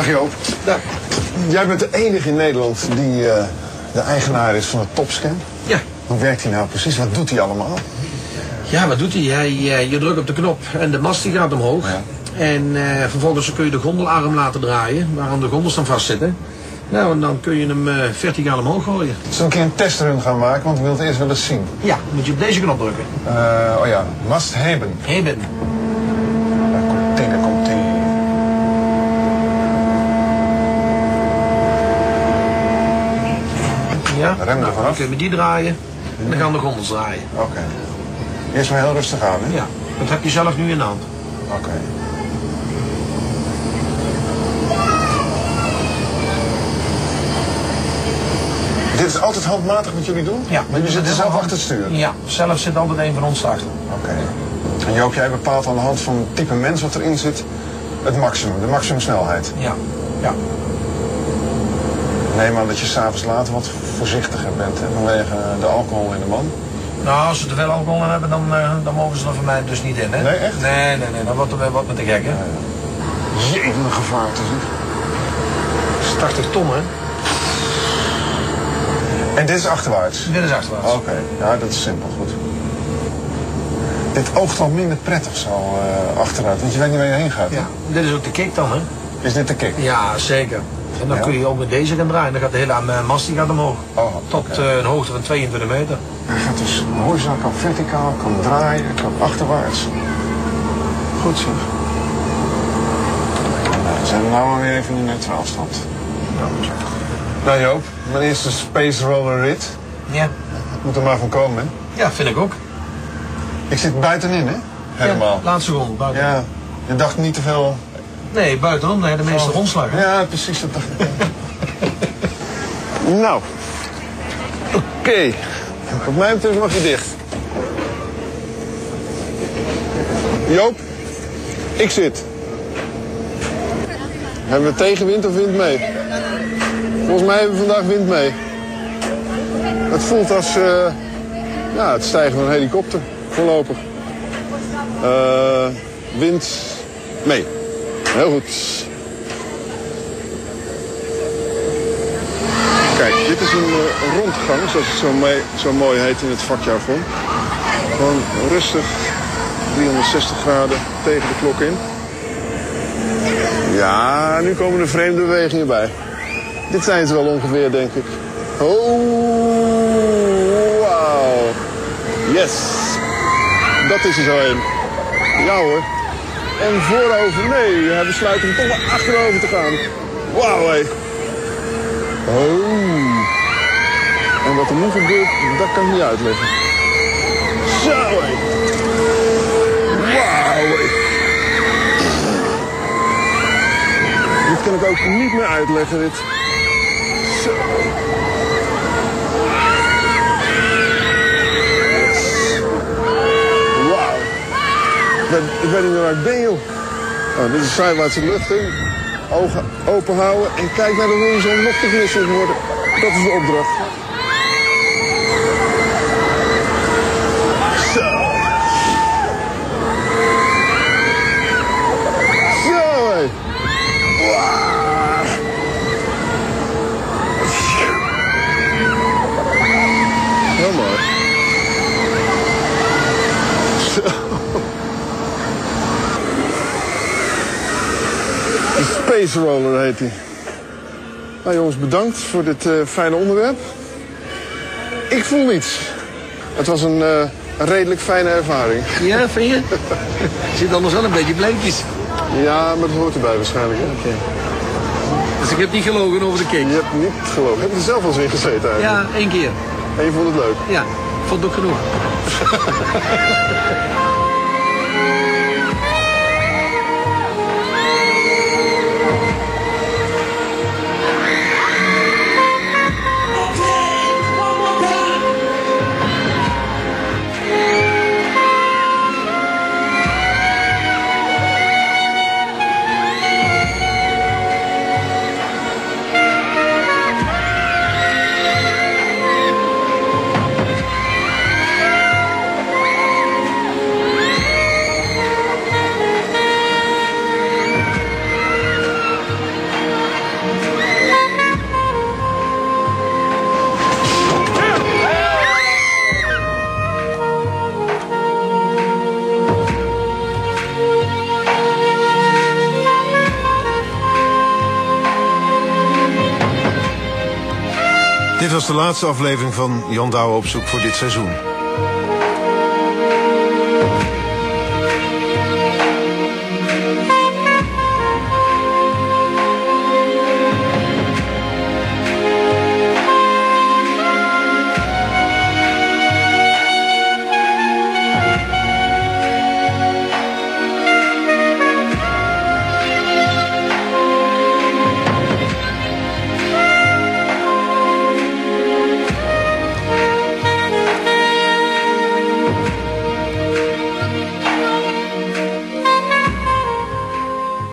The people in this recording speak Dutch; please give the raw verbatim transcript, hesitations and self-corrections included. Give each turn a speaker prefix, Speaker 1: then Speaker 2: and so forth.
Speaker 1: Dag Joop.
Speaker 2: Dag.
Speaker 1: Jij bent de enige in Nederland die uh, de eigenaar is van het Topscan.
Speaker 2: Ja.
Speaker 1: Hoe werkt hij nou precies? Wat doet hij allemaal?
Speaker 2: Ja, wat doet hij? hij uh, je drukt op de knop en de mast die gaat omhoog.
Speaker 1: Ja.
Speaker 2: En uh, vervolgens kun je de gondelarm laten draaien, waaraan de gondels dan vastzitten. Nou, en dan kun je hem uh, verticaal omhoog gooien.
Speaker 1: Zullen we een keer een testrun gaan maken, want ik wil het eerst wel eens zien.
Speaker 2: Ja, moet je op deze knop drukken.
Speaker 1: Uh, oh ja, must hebben.
Speaker 2: Hebben.
Speaker 1: Daar komt hij, daar komt hij.
Speaker 2: Ja,
Speaker 1: Rem
Speaker 2: nou,
Speaker 1: er vanaf.
Speaker 2: dan kun je met die draaien en dan gaan de gondels draaien.
Speaker 1: Oké. Okay. Eerst maar heel rustig aan, hè?
Speaker 2: Ja, dat heb je zelf nu in de hand.
Speaker 1: Oké. Okay. Dit is altijd handmatig wat jullie doen?
Speaker 2: Ja.
Speaker 1: Maar jullie zitten zelf achter het stuur?
Speaker 2: Ja, zelf zit altijd een van ons achter.
Speaker 1: Oké. Okay. En Joop, jij bepaalt aan de hand van het type mens wat erin zit het maximum, de maximumsnelheid?
Speaker 2: Ja. Ja.
Speaker 1: Neem aan dat je s'avonds later wat voorzichtiger bent, hè, vanwege de alcohol in de man.
Speaker 2: Nou, als ze te veel alcohol in hebben, dan, uh, dan mogen ze er voor mij dus niet in, hè?
Speaker 1: Nee, echt?
Speaker 2: Nee, nee, nee, dan wordt er weer wat met de gek, hè?
Speaker 1: Ja, ja. Jee, wat een gevaarte, zeg.
Speaker 2: tachtig ton, hè?
Speaker 1: En dit is achterwaarts?
Speaker 2: Dit is achterwaarts.
Speaker 1: Oké, okay. Ja, dat is simpel, goed. Dit oogt al minder prettig zo uh, achteruit, want je weet niet waar je heen gaat.
Speaker 2: Ja, dit is ook de kick dan, hè?
Speaker 1: Is dit de kick?
Speaker 2: Ja, zeker. En dan
Speaker 1: ja?
Speaker 2: kun je ook met deze gaan draaien. Dan gaat de hele uh, mast die gaat omhoog.
Speaker 1: Oh,
Speaker 2: tot
Speaker 1: okay.
Speaker 2: uh, een hoogte van tweeëntwintig meter.
Speaker 1: Hij gaat dus horizontaal, kan verticaal, kan draaien, kan achterwaarts. Goed zeg. Nou, we zijn nou maar weer even in neutraal stand. Nou, nou Joop, mijn eerste Space Roller rit.
Speaker 2: Ja.
Speaker 1: Moet er maar van komen, hè?
Speaker 2: Ja, vind ik ook.
Speaker 1: Ik zit buitenin, hè? Helemaal.
Speaker 2: Ja, laatste ronde, buitenin.
Speaker 1: Ja, je dacht niet te veel...
Speaker 2: Nee, buitenom, nee, de meeste oh. rondslagen.
Speaker 1: Ja, precies, dat dacht ik. Nou. Oké. Okay. Wat mij betreft mag je dicht. Joop, ik zit. Hebben we tegenwind of wind mee? Volgens mij hebben we vandaag wind mee. Het voelt als uh, ja, het stijgen van een helikopter, voorlopig. Uh, wind mee. Heel goed. Kijk, dit is een uh, rondgang, zoals het zo, mee, zo mooi heet in het vakjargon. Gewoon rustig, driehonderdzestig graden tegen de klok in. Ja, nu komen er vreemde bewegingen bij. Dit zijn ze wel ongeveer, denk ik. Oh, wauw. Yes. Dat is er zo een. Ja hoor. En voorover, nee, hij besluit om toch wel achterover te gaan. Wauw, hé. Oh. En wat er nu gebeurt, dat kan ik niet uitleggen. Zo, hé. Wauw, hé. Dit kan ik ook niet meer uitleggen, dit. Zo. Wauw. Ik weet, ik weet niet meer waar ik ben, joh. Oh, dit is zijwaartse lucht in. Ogen open houden en kijk naar de horizon nog te glissig worden. Dat is de opdracht. Zo. Zo, hé. Wow. Heel mooi. Zo. De Space Roller heet hij. Nou jongens, bedankt voor dit uh, fijne onderwerp. Ik voel niets. Het was een, uh, een redelijk fijne ervaring.
Speaker 2: Ja, vind je? Je zit anders wel een beetje bleekjes.
Speaker 1: Ja, maar dat hoort erbij waarschijnlijk. Hè?
Speaker 2: Okay. Dus ik heb niet gelogen over de kick.
Speaker 1: Je hebt niet gelogen. Heb je er zelf wel eens in gezeten eigenlijk?
Speaker 2: Ja, één keer.
Speaker 1: En je vond het leuk?
Speaker 2: Ja, vond het ook genoeg.
Speaker 3: was de laatste aflevering van Jan Douwe op zoek voor dit seizoen.